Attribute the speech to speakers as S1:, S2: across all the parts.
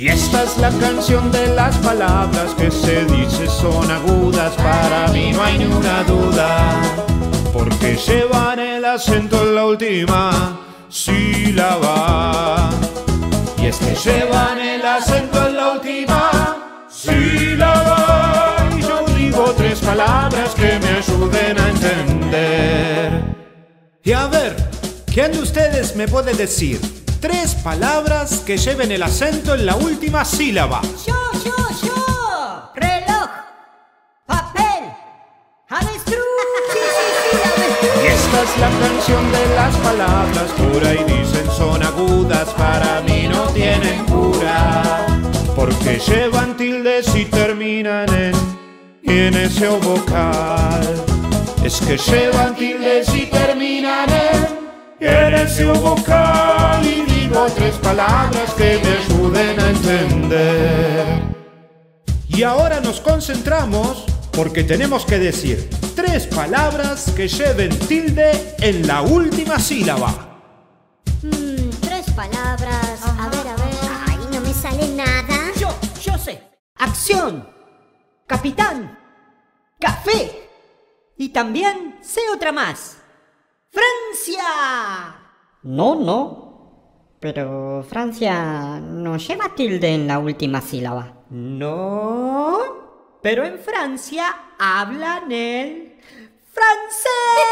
S1: Y esta es la canción de las palabras que se dice son agudas, para mí no hay ni una duda, porque llevan el acento en la última sílaba. Y es que llevan el acento en la última sílaba. Y yo digo tres palabras que me ayuden a entender.
S2: Y a ver, ¿quién de ustedes me puede decir tres palabras que lleven el acento en la última sílaba?
S3: Yo. Reloj. Papel. Avestruz. Sí, avestruz.
S1: Y esta es la canción de las palabras, por ahí dicen son agudas, para mí no tienen cura, porque llevan tildes y terminan en ese o vocal. Es que llevan tildes y terminan en ese o vocal. Y digo tres palabras que me ayuden a entender.
S2: Y ahora nos concentramos porque tenemos que decir tres palabras que lleven tilde en la última sílaba.
S4: Tres palabras. A ver. Ay, no me sale nada.
S3: Yo sé. Acción. Capitán. Café. Y también sé otra más. ¡Francia!
S5: No. Pero Francia no lleva tilde en la última sílaba.
S3: No. Pero en Francia hablan el francés.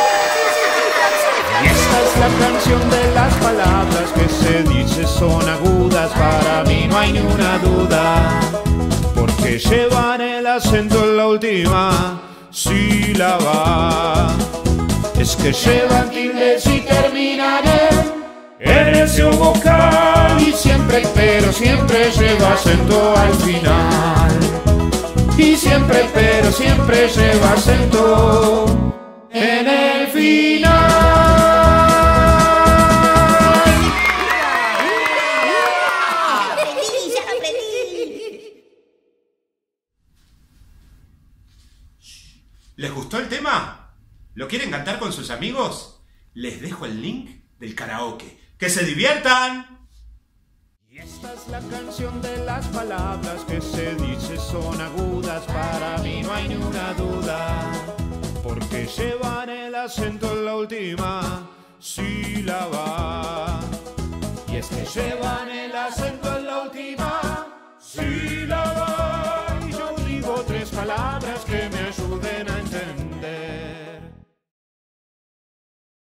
S1: Y esta es la canción de las palabras que se dice son agudas, para mí no hay ni una duda, porque llevan el acento en la última sílaba. Es que llevan tildes y terminan en ese vocal. Y siempre, pero siempre lleva acento al final. Y siempre, pero siempre lleva acento en el final.
S4: Ya lo aprendí.
S2: ¿Les gustó el tema? ¿Lo quieren cantar con sus amigos? Les dejo el link del karaoke. ¡Que se diviertan!
S1: Y esta es la canción de las palabras que se dice son agudas, para mí no hay ni una duda, porque llevan el acento en la última sílaba. Y es que llevan el acento en la última sílaba. Y yo digo tres palabras que me ayuden a entender.